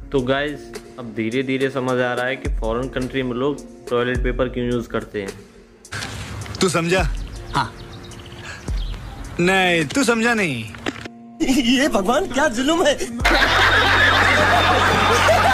तो गाइस अब धीरे धीरे समझ आ रहा है कि फॉरेन कंट्री में लोग टॉयलेट पेपर क्यों यूज करते हैं। तू समझा? हाँ। नहीं तू समझा नहीं। ये भगवान क्या जुल्म है।